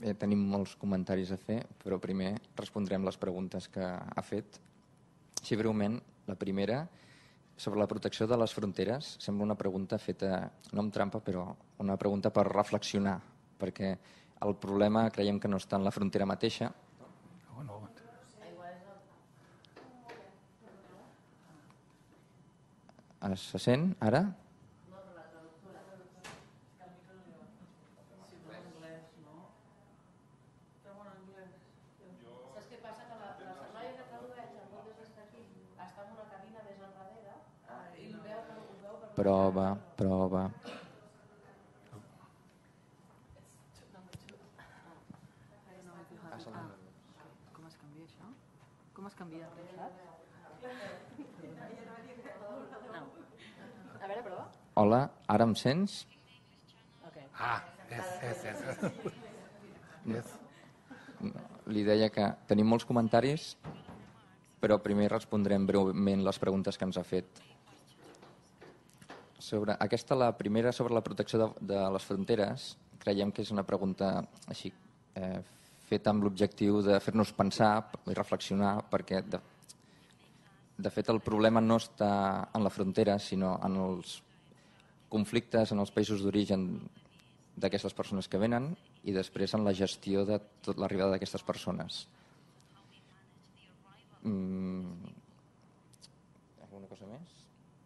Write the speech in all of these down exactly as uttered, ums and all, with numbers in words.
Bé, tenim molts comentaris a fer, però primer respondrem les preguntes que ha fet. Així breument, la primera, sobre la protecció de les fronteres, sembla una pregunta feta, no amb trampa, però una pregunta per reflexionar, perquè el problema creiem que no està en la frontera mateixa. Oh, no. Se sent, ara? Prova, prova. Com es canvia això? Com es canvia? A veure, prova. Hola, ara em sents? Ah, yes, yes, yes. Yes. Li deia que tenim molts comentaris, però primer respondrem breument les preguntes que ens ha fet. Sobre aquesta, la primera, sobre la protecció de, de les fronteres, creiem que és una pregunta així, eh, feta amb l'objectiu de fer-nos pensar i reflexionar, perquè de, de fet el problema no està en la frontera, sinó en els conflictes en els països d'origen d'aquestes persones que venen i després en la gestió de tota l'arribada d'aquestes persones. Mm. Alguna cosa més?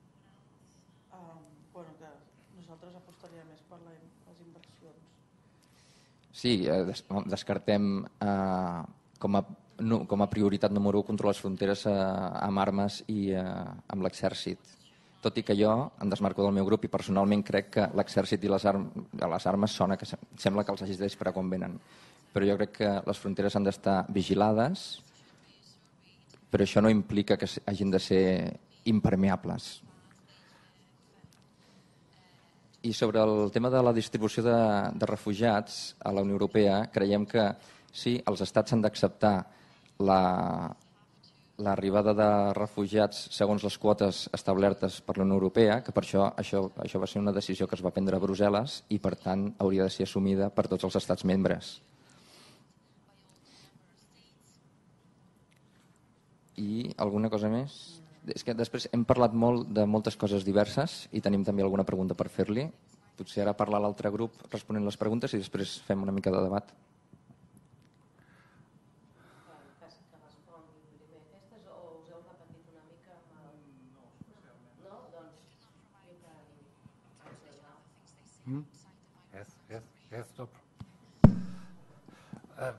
Bueno, que nosaltres apostaríem més per les inversions. Sí, eh, des, descartem eh, com, a, no, com a prioritat número u controlar les fronteres eh, amb armes i eh, amb l'exèrcit. Tot i que jo em desmarco del meu grup i personalment crec que l'exèrcit i les, arm, les armes sona que sembla que els hagis d'esperar quan venen. Però jo crec que les fronteres han d'estar vigilades, però això no implica que hagin de ser impermeables. I sobre el tema de la distribució de, de refugiats a la Unió Europea, creiem que sí, els estats han d'acceptar l'arribada la, de refugiats segons les quotes establertes per la Unió Europea, que per això, això això va ser una decisió que es va prendre a Brussel·les i per tant hauria de ser assumida per tots els estats membres. I alguna cosa més? És que després hem parlat molt de moltes coses diverses i tenim també alguna pregunta per fer-li. Potser ara parlar l'altre grup responent les preguntes i després fem una mica de debat. Hmm? Yes, yes, yes, stop. Uh,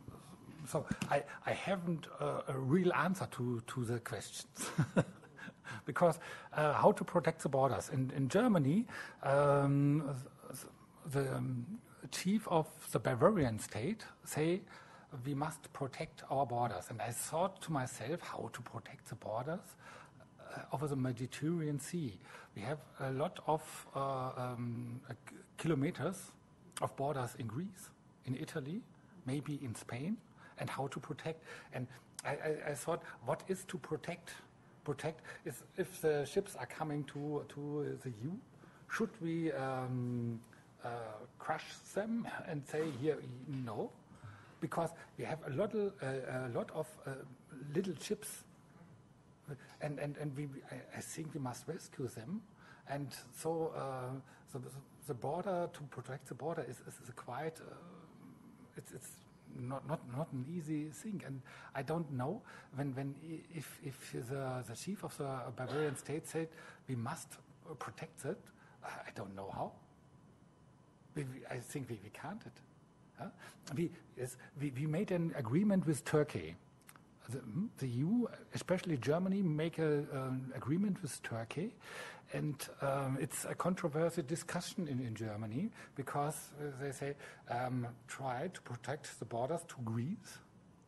So I, I haven't uh, a real answer to, to the questions. Because uh, how to protect the borders. In, in Germany, um, the um, chief of the Bavarian state say we must protect our borders. And I thought to myself, how to protect the borders uh, over the Mediterranean Sea. We have a lot of uh, um, uh, kilometers of borders in Greece, in Italy, maybe in Spain. And how to protect. And I, I, I thought, what is to protect? Protect is if the ships are coming to, to the E U, should we um, uh, crush them and say, here, no? Because we have a lot, uh, a lot of uh, little ships. And, and, and we, I, I think we must rescue them. And so uh, the, the border, to protect the border is, is, is a quite, uh, it's, it's Not, not not an easy thing, and I don't know when when if if the the chief of the Bavarian state said we must protect it. I don't know how. We, we, I think we, we can't it. Huh? We, yes, we we made an agreement with Turkey. The, the E U, especially Germany, make an um, agreement with Turkey, and um, it's a controversial discussion in, in Germany because uh, they say um, try to protect the borders to Greece,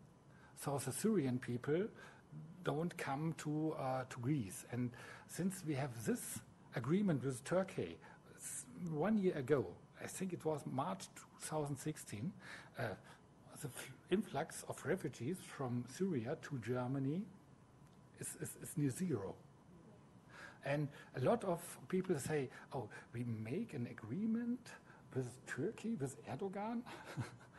so the Syrian people don't come to uh, to Greece. And since we have this agreement with Turkey one year ago, I think it was March two thousand sixteen. Uh, The influx of refugees from Syria to Germany is, is, is near zero. And a lot of people say, oh, we make an agreement with Turkey, with Erdogan.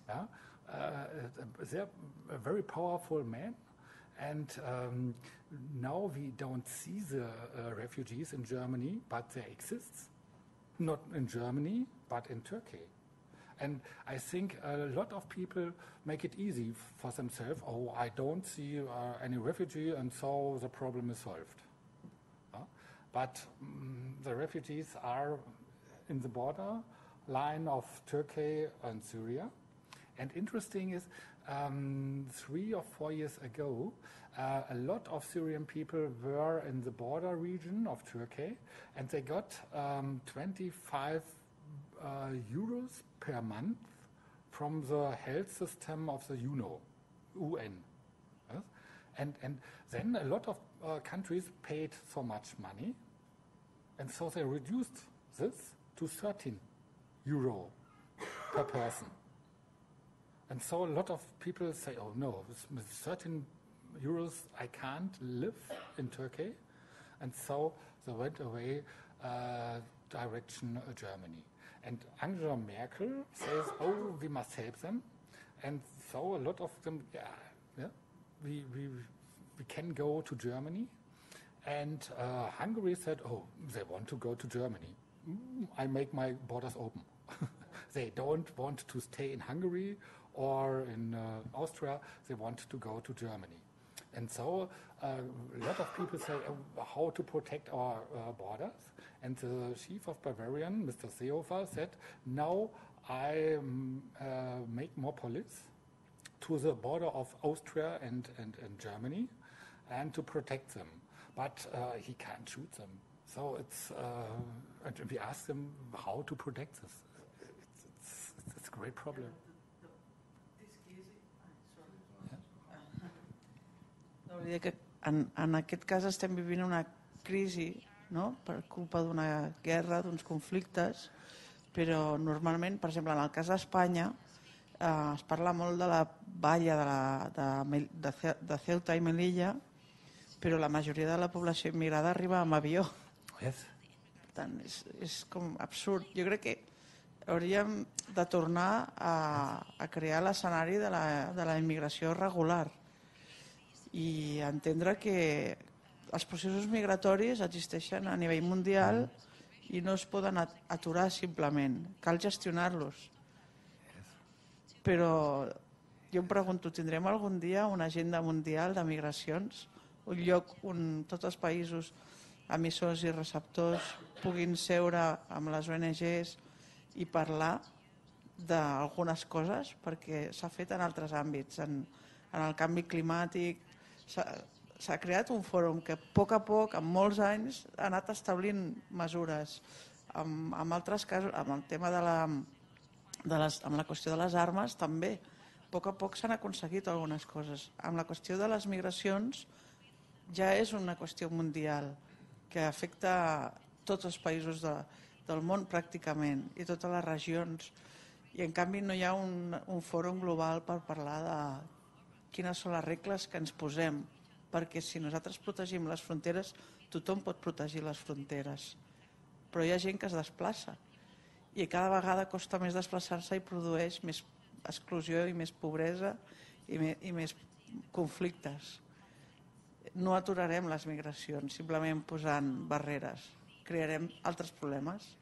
Yeah? Uh, they're a very powerful man, and um, now we don't see the uh, refugees in Germany, but they exist. Not in Germany, but in Turkey. And I think a lot of people make it easy for themselves. Oh, I don't see uh, any refugee, and so the problem is solved. Uh, but um, the refugees are in the border line of Turkey and Syria. And interesting is, um, three or four years ago, uh, a lot of Syrian people were in the border region of Turkey, and they got um, twenty-five uh, euros per month from the health system of the U N O, U N. Yes? And, and then a lot of uh, countries paid so much money, and so they reduced this to thirteen euro per person. And so a lot of people say, oh no, with thirteen euros I can't live in Turkey. And so they went away uh, direction uh, Germany. And Angela Merkel says, oh, we must help them. And so a lot of them, yeah, yeah we, we, we can go to Germany. And uh, Hungary said, oh, they want to go to Germany. Mm, I make my borders open. They don't want to stay in Hungary or in uh, Austria. They want to go to Germany. And so uh, a lot of people say uh, how to protect our uh, borders. And the chief of Bavarian, Mister Seehofer, said, now I um, uh, make more police to the border of Austria and, and, and Germany and to protect them. But uh, he can't shoot them. So it's, uh, and we asked him how to protect this. It's, it's, it's a great problem. No, vull dir que en, en aquest cas estem vivint una crisi, no? Per culpa d'una guerra, d'uns conflictes, però normalment, per exemple, en el cas d'Espanya, eh, es parla molt de la valla de, la, de, de, de Ceuta i Melilla, però la majoria de la població immigrada arriba amb avió. Yes. Per tant, és, és com absurd. Jo crec que hauríem de tornar a, a crear l'escenari de, la, de la immigració regular i entendre que els processos migratoris existeixen a nivell mundial i no es poden aturar simplement, cal gestionar-los. Però jo em pregunto, tindrem algun dia una agenda mundial de migracions, un lloc on tots els països emissors i receptors puguin seure amb les O N Ges i parlar d'algunes coses, perquè s'ha fet en altres àmbits, en, en el canvi climàtic. S'ha creat un fòrum que a poc a poc, en molts anys, ha anat establint mesures. En, en altres casos, amb el tema de la, de les, amb la qüestió de les armes, també. A poc a poc s'han aconseguit algunes coses. Amb la qüestió de les migracions ja és una qüestió mundial que afecta tots els països de, del món pràcticament i totes les regions. I en canvi no hi ha un, un fòrum global per parlar de quines són les regles que ens posem, perquè si nosaltres protegim les fronteres, tothom pot protegir les fronteres. Però hi ha gent que es desplaça i cada vegada costa més desplaçar-se i produeix més exclusió i més pobresa i, me, i més conflictes. No aturarem les migracions simplement posant barreres, crearem altres problemes.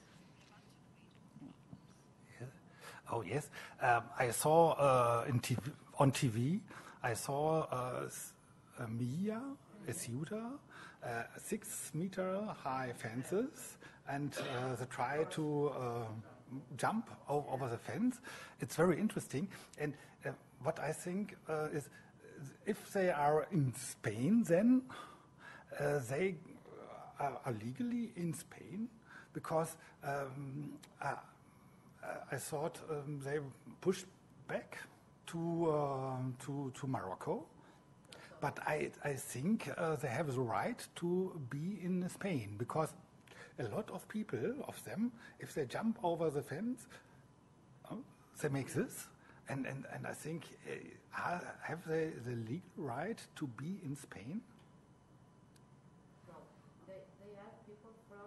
Oh yes, um, I saw uh, in T V, on T V, I saw uh, a Mia, a Ceuta, uh, six meter high fences, and uh, they try to uh, jump over, over the fence. It's very interesting, and uh, what I think uh, is, if they are in Spain, then uh, they are, are legally in Spain, because um, uh, I thought um, they pushed back to, uh, to, to Morocco, but I, I think uh, they have the right to be in Spain, because a lot of people, of them, if they jump over the fence, uh, they make this, and, and, and I think, uh, have they the legal right to be in Spain? No, they, they are people from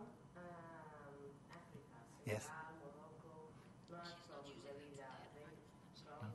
um, Africa. Yes.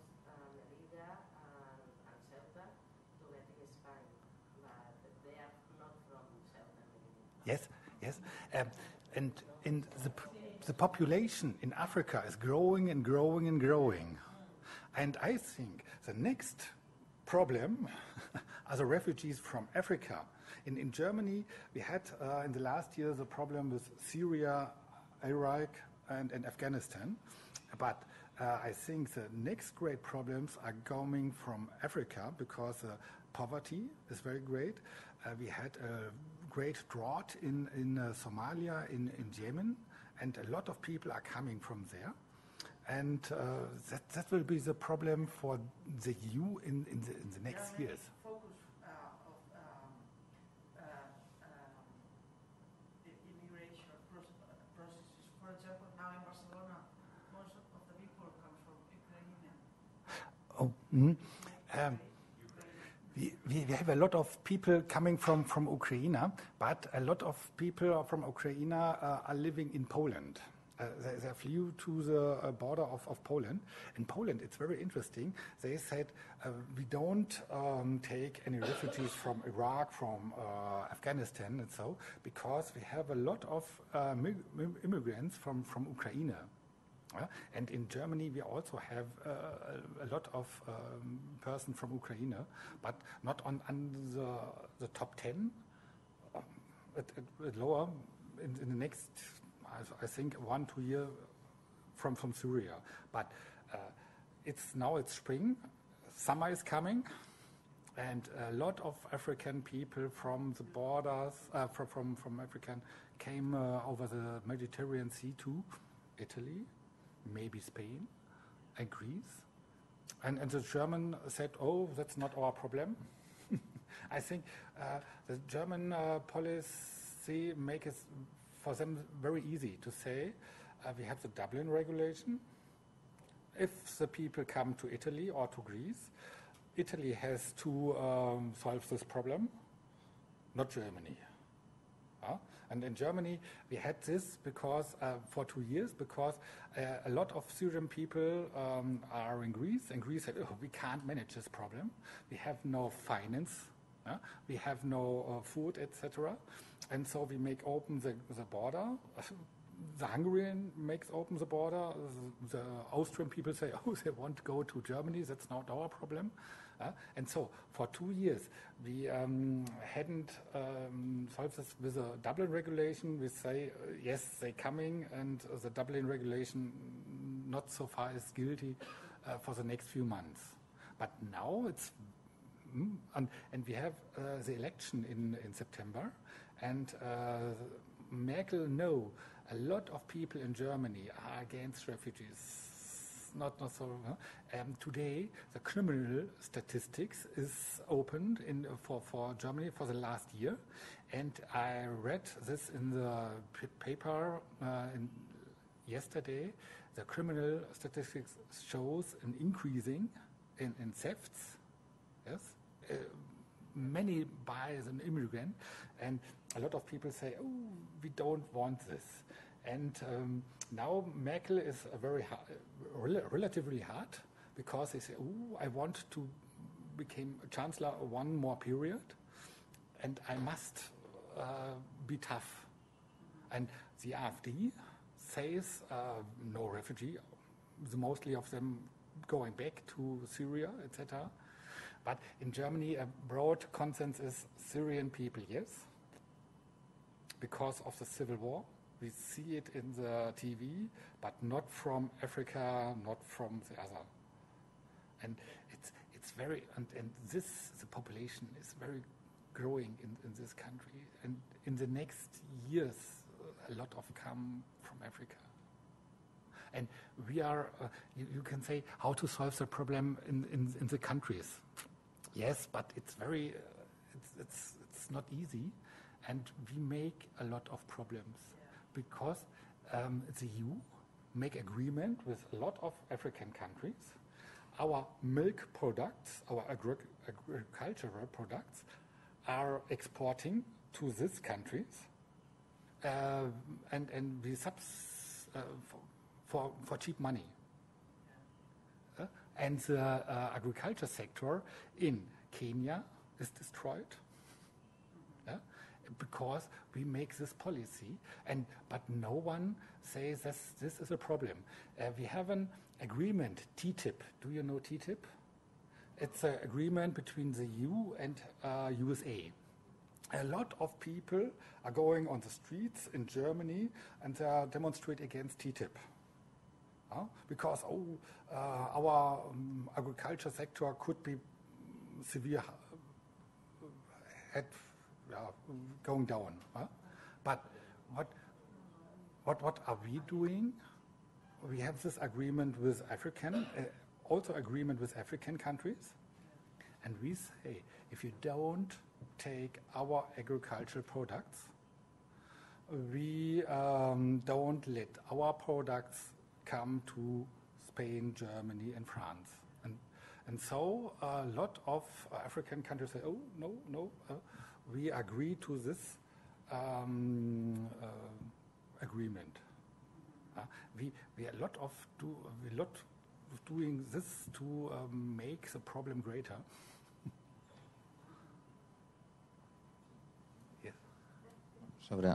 Yes, um, and in the, p- the population in Africa is growing and growing and growing. And I think the next problem are the refugees from Africa. In, in Germany, we had uh, in the last year the problem with Syria, Iraq, and, and Afghanistan. But uh, I think the next great problems are coming from Africa because uh, poverty is very great. Uh, we had a great drought in, in uh, Somalia, in, in Yemen, and a lot of people are coming from there. And uh, that, that will be the problem for the E U in, in, the, in the next years. Focus uh, of um, uh, um, immigration processes. For example, now in Barcelona, most of the people come from Ukraine. Oh, mm, um, we, we we have a lot of people coming from, from Ukraine, but a lot of people from Ukraine uh, are living in Poland. Uh, they, they flew to the uh, border of, of Poland. In Poland, it's very interesting. They said, uh, we don't um, take any refugees from Iraq, from uh, Afghanistan and so, because we have a lot of uh, mig- immigrants from, from Ukraine. Uh, and in Germany, we also have uh, a lot of um, persons from Ukraine, but not on, on the, the top ten, um, at, at, at lower in, in the next, I think, one, two years from, from Syria. But uh, it's now it's spring, summer is coming, and a lot of African people from the borders, uh, from, from, from African, came uh, over the Mediterranean Sea to Italy, maybe Spain and Greece. And, and the German said, oh, that's not our problem. I think uh, the German uh, policy makes it for them very easy to say, uh, we have the Dublin regulation. If the people come to Italy or to Greece, Italy has to um, solve this problem, not Germany. Uh, and in Germany, we had this because uh, for two years, because uh, a lot of Syrian people um, are in Greece, and Greece said, oh, we can't manage this problem. We have no finance, uh, we have no uh, food, et cetera. And so we make open the, the border. The Hungarian makes open the border. The, the Austrian people say, oh, they want to go to Germany. That's not our problem. Uh, and so for two years, we um, hadn't um, solved this with a Dublin regulation. We say, uh, yes, they're coming, and uh, the Dublin regulation not so far is guilty uh, for the next few months. But now it's, mm, and, and we have uh, the election in, in September, and uh, Merkel know a lot of people in Germany are against refugees. Not, not so. Huh? Um, today, the criminal statistics is opened in for, for Germany for the last year, and I read this in the p- paper uh, in yesterday. The criminal statistics shows an increasing in, in thefts. Yes, uh, many by an immigrant, and a lot of people say, "Oh, we don't want this." And um, now Merkel is a very hard, rel- relatively hard, because they say, "Oh, I want to become a chancellor one more period, and I must uh, be tough." And the A F D says uh, no refugee, the mostly of them going back to Syria, et cetera. But in Germany, a broad consensus is Syrian people, yes, because of the civil war. We see it in the T V, but not from Africa, not from the other. And it's it's very, and, and this, the population is very growing in, in this country. And in the next years, a lot of come from Africa. And we are, uh, you, you can say, how to solve the problem in, in, in the countries. Yes, but it's very, uh, it's, it's, it's not easy. And we make a lot of problems. Because um, the E U make agreement with a lot of African countries. Our milk products, our agri- agricultural products, are exporting to these countries, uh, and and we subs uh, for, for for cheap money. Uh, and the uh, agriculture sector in Kenya is destroyed. Uh, because we make this policy, and but no one says this, this is a problem. Uh, we have an agreement, T T I P. Do you know T T I P? It's an agreement between the E U and uh, U S A. A lot of people are going on the streets in Germany and they are demonstrate against T T I P. Uh, because oh, uh, our um, agriculture sector could be severe at uh, going down. Uh? But what, what, what are we doing? We have this agreement with African, uh, also agreement with African countries, and we say if you don't take our agricultural products, we um, don't let our products come to Spain, Germany, and France. And, and so a lot of African countries say, oh, no, no, uh, we agree to this um, uh, agreement. Uh, we, we a lot of do, we lot of doing this to um, make the problem greater. Yes. Sobre...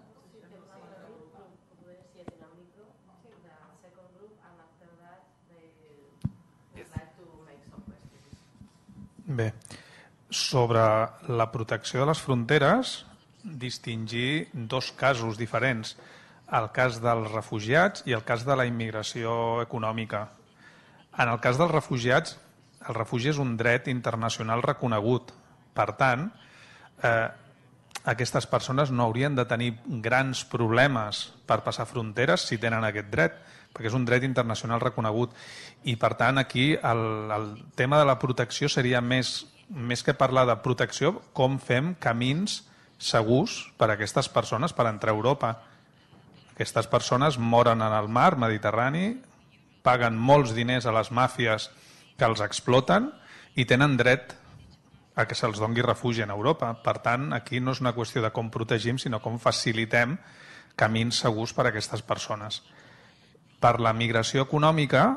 Bé, sobre la protecció de les fronteres, distingir dos casos diferents, el cas dels refugiats i el cas de la immigració econòmica. En el cas dels refugiats, el refugi és un dret internacional reconegut. Per tant, eh, aquestes persones no haurien de tenir grans problemes per passar fronteres si tenen aquest dret, perquè és un dret internacional reconegut. I, per tant, aquí el, el tema de la protecció seria més, més que parlar de protecció, com fem camins segurs per a aquestes persones per entrar a Europa. Aquestes persones moren en el mar Mediterrani, paguen molts diners a les màfies que els exploten i tenen dret a que se'ls doni refugi en Europa. Per tant, aquí no és una qüestió de com protegim, sinó com facilitem camins segurs per a aquestes persones. Per la migració econòmica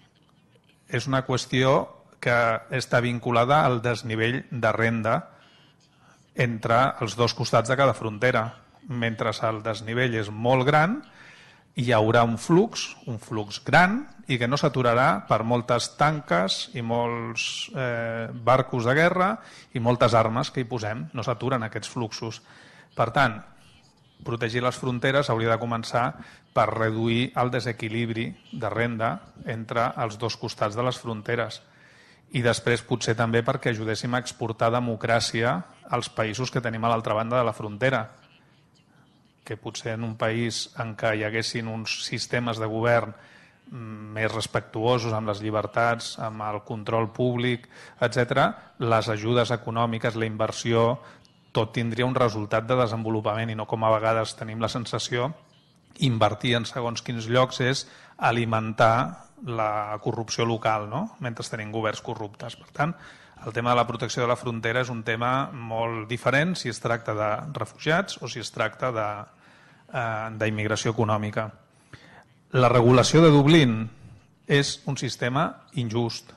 és una qüestió que està vinculada al desnivell de renda entre els dos costats de cada frontera. Mentre el desnivell és molt gran, hi haurà un flux, un flux gran, i que no s'aturarà per moltes tanques i molts eh, barcos de guerra i moltes armes que hi posem. No s'aturen aquests fluxos. Per tant, protegir les fronteres hauria de començar per reduir el desequilibri de renda entre els dos costats de les fronteres. I després potser també perquè ajudéssim a exportar democràcia als països que tenim a l'altra banda de la frontera. Que potser en un país en què hi haguessin uns sistemes de govern més respectuosos amb les llibertats, amb el control públic, etcètera, les ajudes econòmiques, la inversió, tot tindria un resultat de desenvolupament i no com a vegades tenim la sensació, invertir en segons quins llocs és alimentar la corrupció local, no? Mentre tenim governs corruptes. Per tant, el tema de la protecció de la frontera és un tema molt diferent si es tracta de refugiats o si es tracta d'immigració econòmica. La regulació de Dublín és un sistema injust,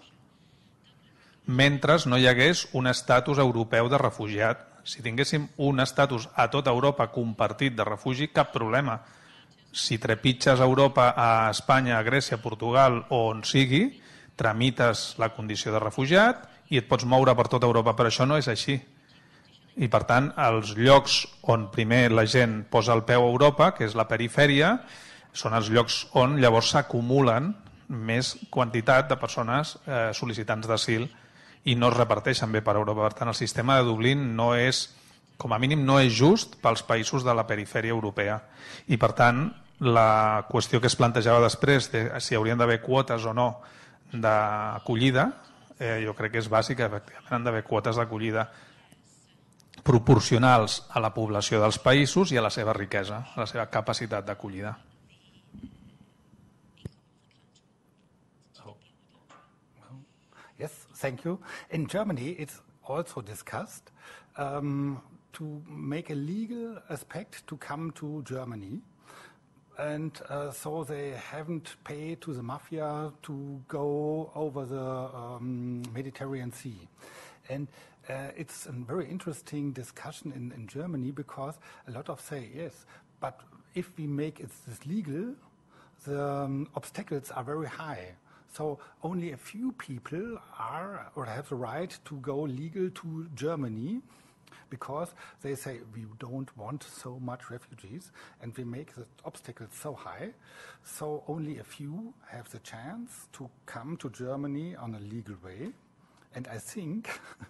mentre no hi hagués un estatus europeu de refugiat. Si tinguéssim un estatus a tota Europa compartit de refugi, cap problema. Si trepitges a Europa, a Espanya, a Grècia, a Portugal o on sigui, tramites la condició de refugiat i et pots moure per tota Europa, però això no és així. I per tant, els llocs on primer la gent posa el peu a Europa, que és la perifèria, són els llocs on llavors s'acumulen més quantitat de persones eh, sol·licitants d'asil i no es reparteixen bé per Europa. Per tant, el sistema de Dublín no és, com a mínim, no és just pels països de la perifèria europea. I per tant, la qüestió que es plantejava després de si haurien d'haver quotes o no d'acollida, eh, jo crec que és bàsica, efectivament, han d'haver quotes d'acollida proporcionals a la població dels països i a la seva riquesa, a la seva capacitat d'acollida. Yes, thank you. In Germany, it's also discussed um, to make a legal aspect to come to Germany. And uh, so they haven't paid to the mafia to go over the um, Mediterranean Sea. And uh, it's a very interesting discussion in, in Germany because a lot of say, yes, but if we make it this legal, the um, obstacles are very high. So only a few people are or have the right to go legal to Germany because they say we don't want so much refugees and we make the obstacles so high. So only a few have the chance to come to Germany on a legal way. And I think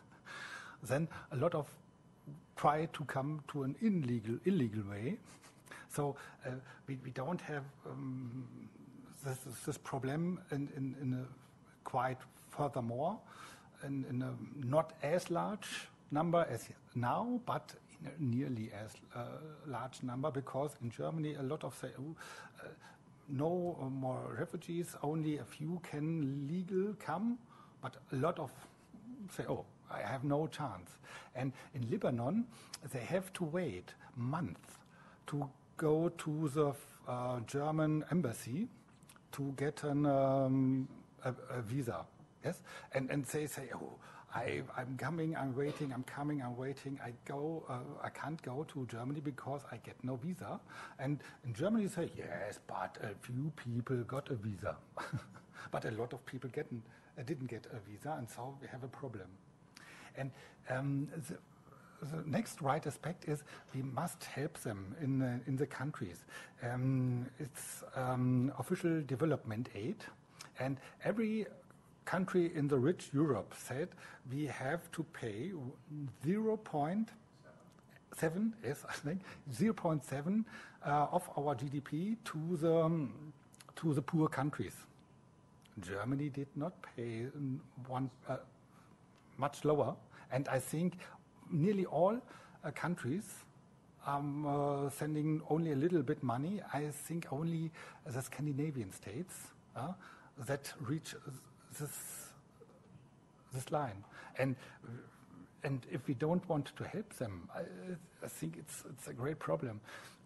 then a lot of try to come to an illegal, illegal way. So uh, we, we don't have um, this, this problem in, in, in a quite furthermore, in, in a not as large number as now, but in a nearly as uh, large number, because in Germany a lot of say, oh, uh, no more refugees, only a few can legal come, but a lot of say, oh, I have no chance. And in Lebanon, they have to wait months to go to the uh, German embassy to get an, um, a, a visa. Yes, and and they say, oh, I, I'm coming, I'm waiting, I'm coming, I'm waiting. I go, uh, I can't go to Germany because I get no visa. And in Germany, they say, yes, but a few people got a visa, but a lot of people getting, uh, didn't get a visa, and so we have a problem. And um, the, the next right aspect is we must help them in the, in the countries. Um, it's um, official development aid, and every country in the rich Europe said we have to pay zero point seven, yes, I think zero point seven uh, of our G D P to the um, to the poor countries. Germany did not pay one uh, much lower, and I think nearly all uh, countries are um, uh, sending only a little bit money. I think only the Scandinavian states uh, that reach this this line, and and if we don't want to help them, I, I think it's it's a great problem.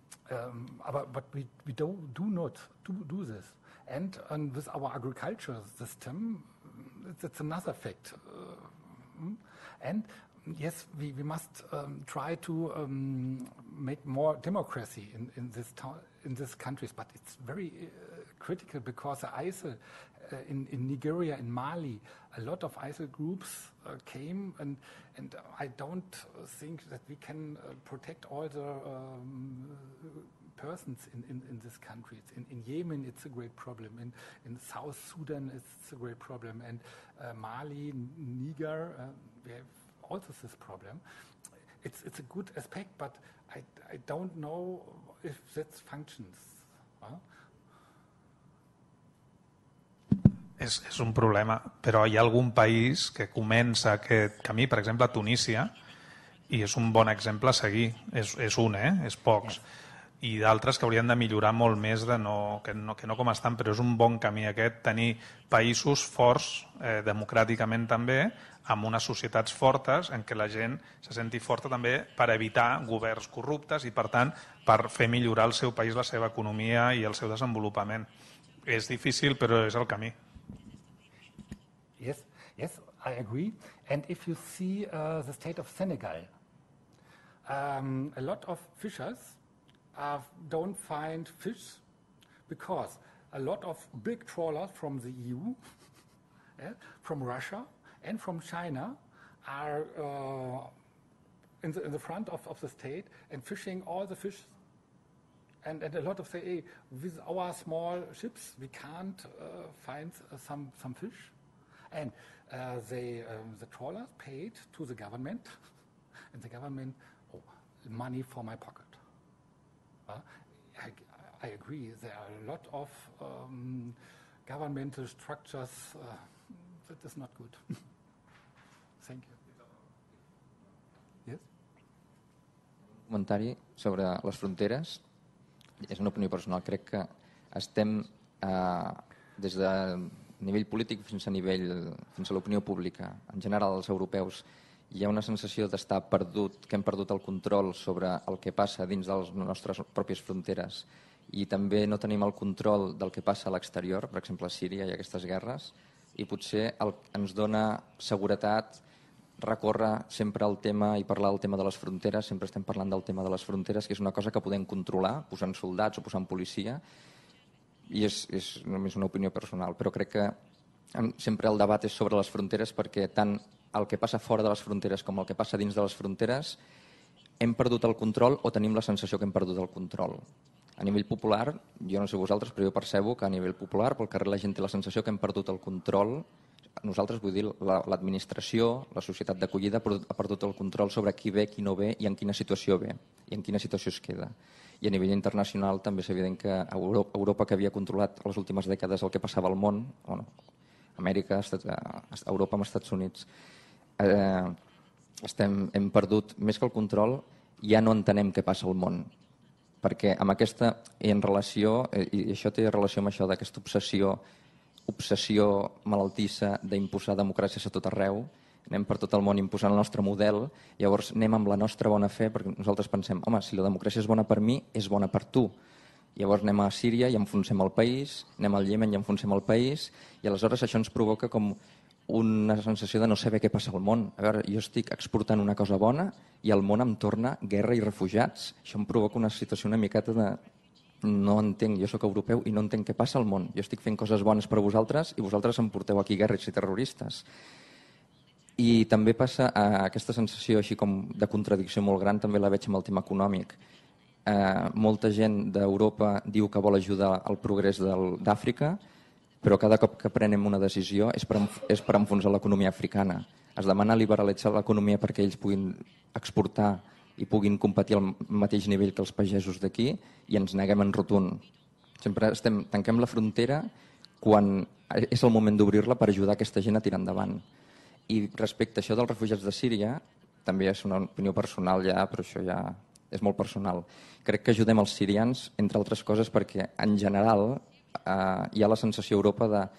Um, but but we, we don't do not do, do this, and, and with our agriculture system, that's another fact. Uh, and yes, we, we must um, try to um, make more democracy in, in this town, in these countries, but it's very uh, critical because the ISIL uh, in, in Nigeria, in Mali, a lot of ISIL groups uh, came, and and I don't think that we can uh, protect all the um, persons in, in, in these countries. In, in Yemen, it's a great problem. In, in South Sudan, it's a great problem. And uh, Mali, Niger, uh, we have also this problem. It's it's a good aspect, but I, I don't know if that functions. Huh? És, és un problema, però hi ha algun país que comença aquest camí, per exemple Tunísia, i és un bon exemple a seguir. És, és un, eh? És pocs. I d'altres que haurien de millorar molt més, de no, que, no, que no com estan, però és un bon camí aquest, tenir països forts, eh, democràticament també, amb unes societats fortes en què la gent se senti forta també per evitar governs corruptes i, per tant, per fer millorar el seu país, la seva economia i el seu desenvolupament. És difícil, però és el camí. Yes, yes, I agree. And if you see uh, the state of Senegal, um, a lot of fishers uh, don't find fish because a lot of big trawlers from the E U, yeah, from Russia, and from China are uh, in, the, in the front of, of the state and fishing all the fish. And, and a lot of say, hey, with our small ships, we can't uh, find uh, some, some fish. And uh, they, um, the trawlers paid to the government, and the government, oh, money for my pocket. Uh, I, I agree, there are a lot of um, governmental structures uh, that is not good. Thank you. Yes? Un comentari sobre les fronteres. És una opinió personal. Crec que estem eh, des de nivell polític fins a nivell, fins a l'opinió pública, en general els europeus, hi ha una sensació d'estar perdut, que hem perdut el control sobre el que passa dins de les nostres pròpies fronteres, i també no tenim el control del que passa a l'exterior, per exemple a Síria i aquestes guerres, i potser el, ens dona seguretat recórrer sempre al tema i parlar del tema de les fronteres, sempre estem parlant del tema de les fronteres, que és una cosa que podem controlar posant soldats o posant policia, i és, és només una opinió personal, però crec que sempre el debat és sobre les fronteres perquè tant el que passa fora de les fronteres com el que passa dins de les fronteres hem perdut el control o tenim la sensació que hem perdut el control. A nivell popular, jo no sé vosaltres, però jo percebo que a nivell popular, pel carrer la gent té la sensació que hem perdut el control. Nosaltres, vull dir, l'administració, la societat d'acollida ha perdut el control sobre qui ve, qui no ve i en quina situació ve i en quina situació es queda. I a nivell internacional també és evident que Europa, que havia controlat a les últimes dècades el que passava al món, bueno, Amèrica, Europa amb Estats Units, eh, estem, hem perdut més que el control, ja no entenem què passa al món. Perquè amb aquesta, i en relació, i això té relació amb això d'aquesta obsessió, obsessió malaltissa d'imposar democràcies a tot arreu, anem per tot el món imposant el nostre model, llavors anem amb la nostra bona fe, perquè nosaltres pensem, home, si la democràcia és bona per mi, és bona per tu. Llavors anem a Síria i enfonsem el país, anem al Iemen i enfonsem el país, i aleshores això ens provoca com una sensació de no saber què passa al món. A veure, jo estic exportant una cosa bona i al món em torna guerra i refugiats. Això em provoca una situació una miqueta de no entenc, jo sóc europeu i no entenc què passa al món. Jo estic fent coses bones per vosaltres i vosaltres em porteu aquí guerres i terroristes. I també passa a aquesta sensació així com de contradicció molt gran, també la veig amb el tema econòmic. Eh, molta gent d'Europa diu que vol ajudar al progrés d'Àfrica, però cada cop que prenem una decisió és per, és per enfonsar l'economia africana. Es demana liberalitzar l'economia perquè ells puguin exportar i puguin competir al mateix nivell que els pagesos d'aquí i ens neguem en rotund. Sempre estem, tanquem la frontera quan és el moment d'obrir-la per ajudar aquesta gent a tirar endavant. I respecte a això dels refugiats de Síria, també és una opinió personal ja, però això ja és molt personal. Crec que ajudem els sirians, entre altres coses, perquè en general eh, hi ha la sensació a Europa de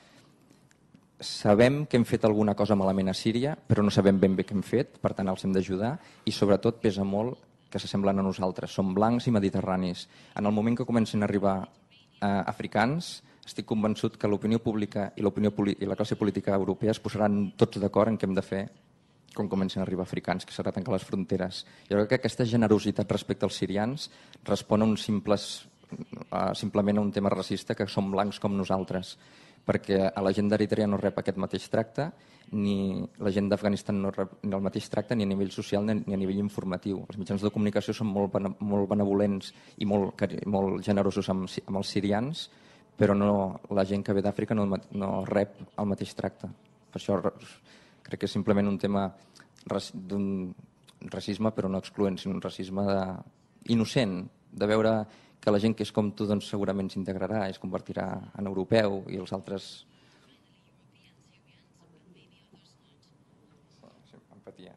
sabem que hem fet alguna cosa malament a Síria, però no sabem ben bé què hem fet, per tant els hem d'ajudar, i sobretot pesa molt que s'assemblen a nosaltres. Som blancs i mediterranis. En el moment que comencin a arribar eh, africans, estic convençut que l'opinió pública i, l'opinió i la classe política europea es posaran tots d'acord en què hem de fer quan comencin a arribar africans, que serà tancar les fronteres. Jo crec que aquesta generositat respecte als sirians respon a un simples, uh, simplement a un tema racista, que som blancs com nosaltres, perquè a la gent d'Eritrea no rep aquest mateix tracte, ni la gent d'Afganistan no rep ni el mateix tracte ni a nivell social ni a nivell informatiu. Els mitjans de comunicació són molt, molt benevolents i molt, molt generosos amb, amb els sirians, però no, la gent que ve d'Àfrica no, no rep el mateix tracte. Per això crec que és simplement un tema d'un racisme, però no excloent, sinó un racisme de, innocent, de veure que la gent que és com tu doncs, segurament s'integrarà i es convertirà en europeu i els altres... Empatia.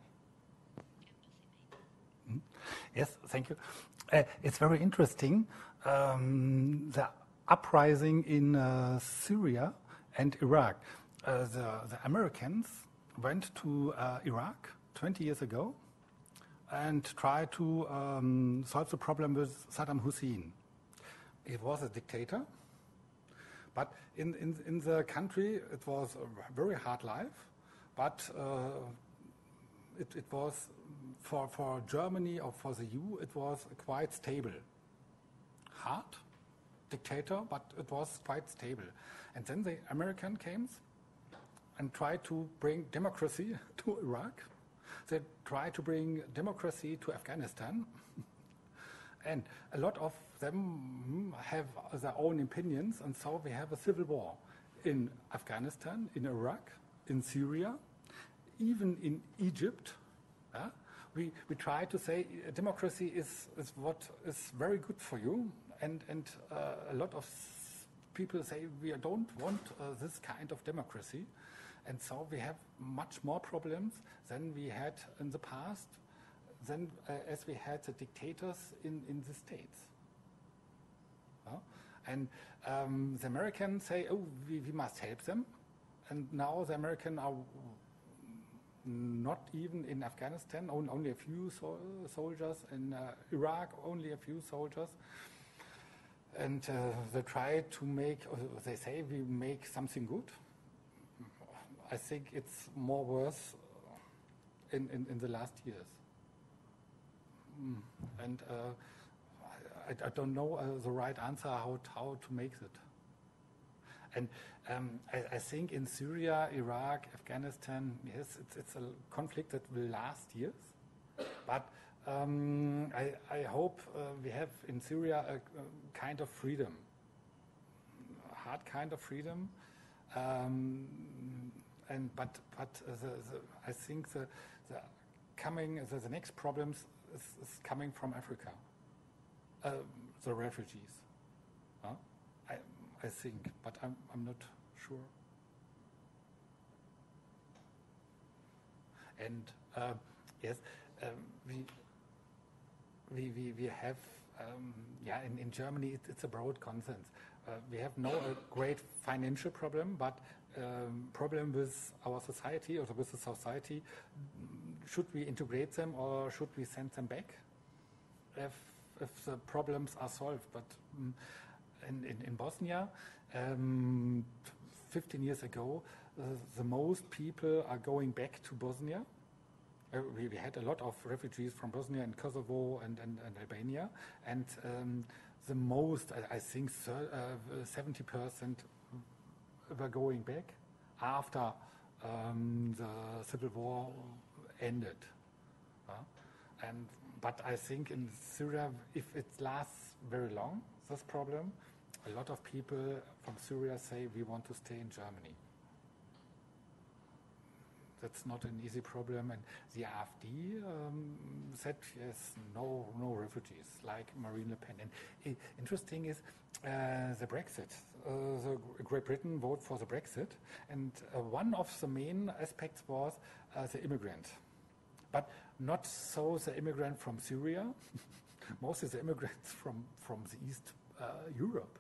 Yes, thank you. Uh, it's very interesting. Um, the uprising in uh, Syria and Iraq. Uh, the, the Americans went to uh, Iraq twenty years ago and tried to um, solve the problem with Saddam Hussein. He was a dictator, but in, in, in the country it was a very hard life, but uh, it, it was, for, for Germany or for the E U, it was quite stable. Hard, dictator, but it was quite stable. And then the American came and tried to bring democracy to Iraq. They tried to bring democracy to Afghanistan. And a lot of them have their own opinions, and so we have a civil war in Afghanistan, in Iraq, in Syria, even in Egypt. Yeah? We, we try to say democracy is, is what is very good for you, and, and uh, a lot of people say we don't want uh, this kind of democracy. And so we have much more problems than we had in the past, than uh, as we had the dictators in, in the States. Uh, and um, the Americans say, oh, we, we must help them. And now the Americans are not even in Afghanistan, only a few so soldiers, in uh, Iraq, only a few soldiers. And uh, they try to make, uh, they say we make something good. I think it's more worse in, in, in the last years. Mm. And uh, I, I don't know uh, the right answer how, how to make it. And um, I, I think in Syria, Iraq, Afghanistan, yes, it's, it's a conflict that will last years. But um, I, I hope uh, we have in Syria a, a kind of freedom, a hard kind of freedom. Um, and but but uh, the, the, I think the, the coming the, the next problems is, is coming from Africa, uh, the refugees. Huh? I I think, but I'm I'm not sure. And uh, yes, um, we we we we have um, yeah in in Germany it, it's a broad consensus. Uh, we have no uh, great financial problem, but um, problem with our society or with the society. Should we integrate them or should we send them back? If if the problems are solved, but um, in, in in Bosnia, um, fifteen years ago, uh, the most people are going back to Bosnia. Uh, we, we had a lot of refugees from Bosnia and Kosovo and, and, and Albania, and um, the most, I, I think, seventy percent were going back after um, the civil war ended. Uh, and but I think in Syria, if it lasts very long, this problem, a lot of people from Syria say we want to stay in Germany. That's not an easy problem, and the A F D um, said yes, no, no refugees, like Marine Le Pen. And I, interesting is uh, the Brexit. Uh, the Great Britain voted for the Brexit, and uh, one of the main aspects was uh, the immigrant, but not so the immigrant from Syria. Mostly the immigrants from from the East uh, Europe.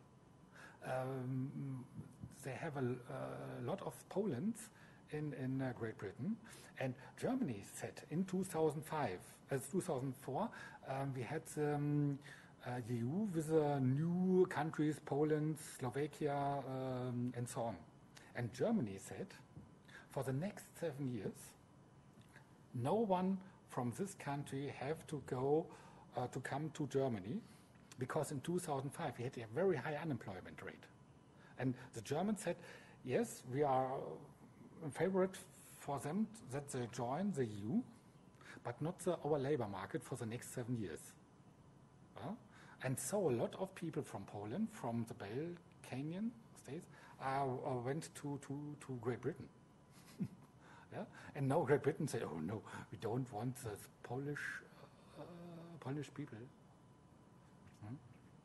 Um, they have a, a lot of Poland's in, in uh, Great Britain, and Germany said in two thousand five, as two thousand four, um, we had um, uh, E U with uh, new countries, Poland, Slovakia, um, and so on. And Germany said, for the next seven years, no one from this country have to go uh, to come to Germany, because in two thousand five we had a very high unemployment rate, and the Germans said, yes, we are favorite for them that they join the E U, but not the, our labor market for the next seven years. Uh, and so a lot of people from Poland, from the Balkanian states, uh, uh, went to, to, to Great Britain. Yeah? And now Great Britain say, oh no, we don't want the Polish, uh, Polish people. Hmm?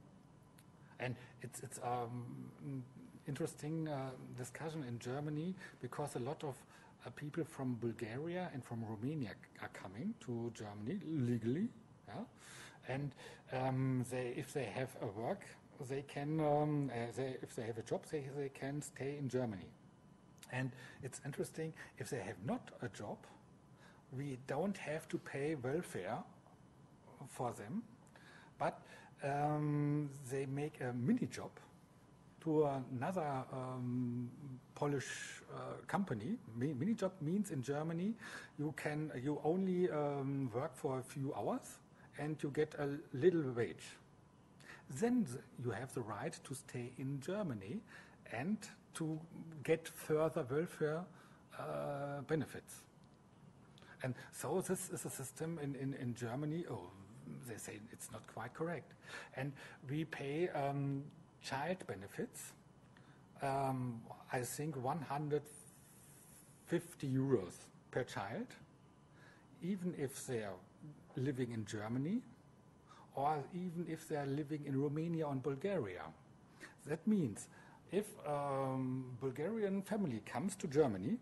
And it's it's um, interesting uh, discussion in Germany, because a lot of uh, people from Bulgaria and from Romania are coming to Germany legally, yeah? And um, they, if they have a work, they can. Um, uh, they, if they have a job, they they can stay in Germany. And it's interesting, if they have not a job, we don't have to pay welfare for them, but um, they make a mini job to another um, Polish uh, company. Mini job means in Germany you can you only um, work for a few hours and you get a little wage. Then you have the right to stay in Germany and to get further welfare uh, benefits. And so this is a system in, in, in Germany. Oh, they say it's not quite correct. And we pay um, child benefits, um, I think one hundred fifty euros per child, even if they are living in Germany or even if they are living in Romania or Bulgaria. That means if a um, Bulgarian family comes to Germany,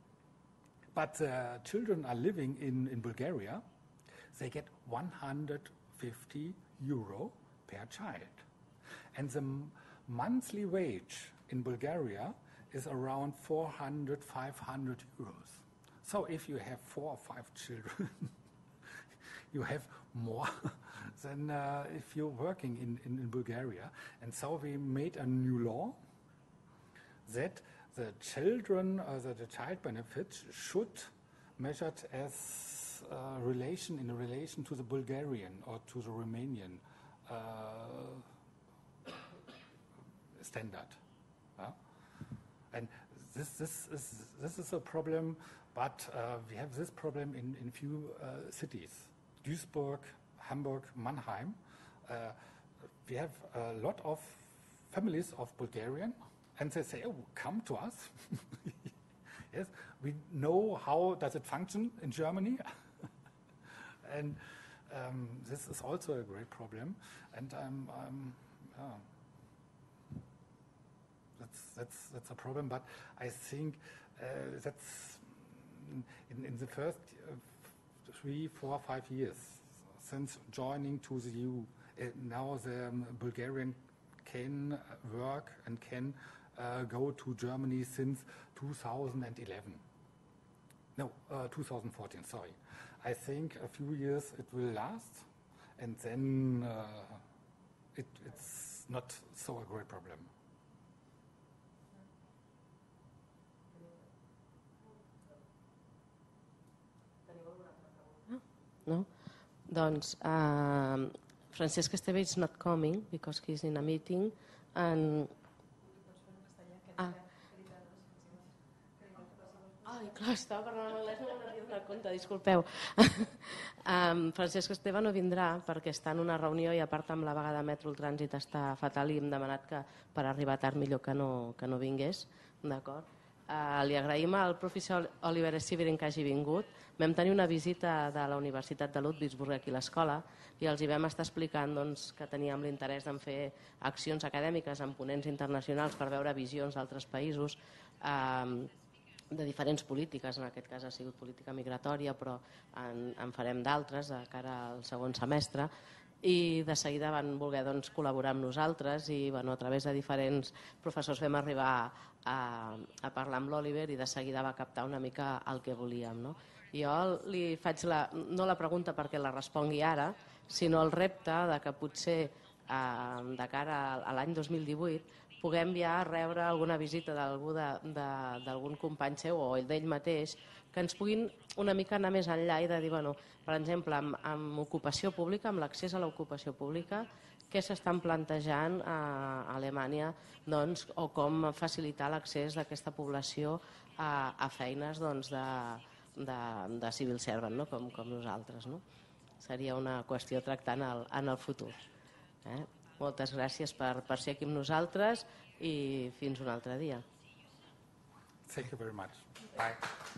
but the children are living in, in Bulgaria, they get one hundred fifty euro per child. And the m- monthly wage in Bulgaria is around four hundred, five hundred euros. So if you have four or five children, you have more than uh, if you're working in, in, in Bulgaria. And so we made a new law that the children, uh, the, the child benefits should measured as uh, relation in relation to the Bulgarian or to the Romanian uh, standard. Uh? And this, this, is, this is a problem, but uh, we have this problem in, in few uh, cities. Duisburg, Hamburg, Mannheim. Uh, we have a lot of families of Bulgarian, and they say, oh, come to us. Yes, we know how does it function in Germany. And um, this is also a great problem. And um, um, yeah, that's, that's, that's a problem, but I think uh, that's in, in the first uh, three, four, five years since joining to the E U, uh, now the um, Bulgarian can work and can uh, go to Germany since two thousand eleven. No, uh, two thousand fourteen, sorry. I think a few years it will last, and then uh, it, it's not so a great problem. No? Doncs, uh, Francesc Esteve is not coming because he's in a meeting and... Ah. Ai, clar, estava parlant en anglès, no m'havia donat compte, disculpeu. um, Francesc Esteve no vindrà perquè està en una reunió i a part amb la vaga de metro el trànsit està fatal i hem demanat que per arribar tard millor que no, que no vingués, d'acord? Uh, li agraïm al professor Oliver Sievering que hagi vingut. Vam tenir una visita de la Universitat de Ludwigsburg aquí a l'escola i els hi vam estar explicant doncs, que teníem l'interès en fer accions acadèmiques en ponents internacionals per veure visions d'altres països eh, de diferents polítiques, en aquest cas ha sigut política migratòria, però en, en farem d'altres de cara al segon semestre. I de seguida van voler doncs, col·laborar amb nosaltres i bueno, a través de diferents professors vam arribar a, a parlar amb l'Oliver i de seguida va captar una mica el que volíem. No? Jo li faig la, no la pregunta perquè la respongui ara, sinó el repte de que potser eh, de cara a l'any dos mil divuit puguem ja rebre alguna visita d'algun company seu o d'ell mateix que ens puguin una mica anar més enllà i de dir, bueno, per exemple, amb, amb ocupació pública, amb l'accés a l'ocupació pública, què s'estan plantejant a Alemanya doncs, o com facilitar l'accés d'aquesta població a, a feines doncs, de, de, de civil servant, no? com, com nosaltres. No? Seria una qüestió a tractar en el, en el futur. Eh? Moltes gràcies per, per ser aquí amb nosaltres i fins un altre dia. Thank you very much. Bye.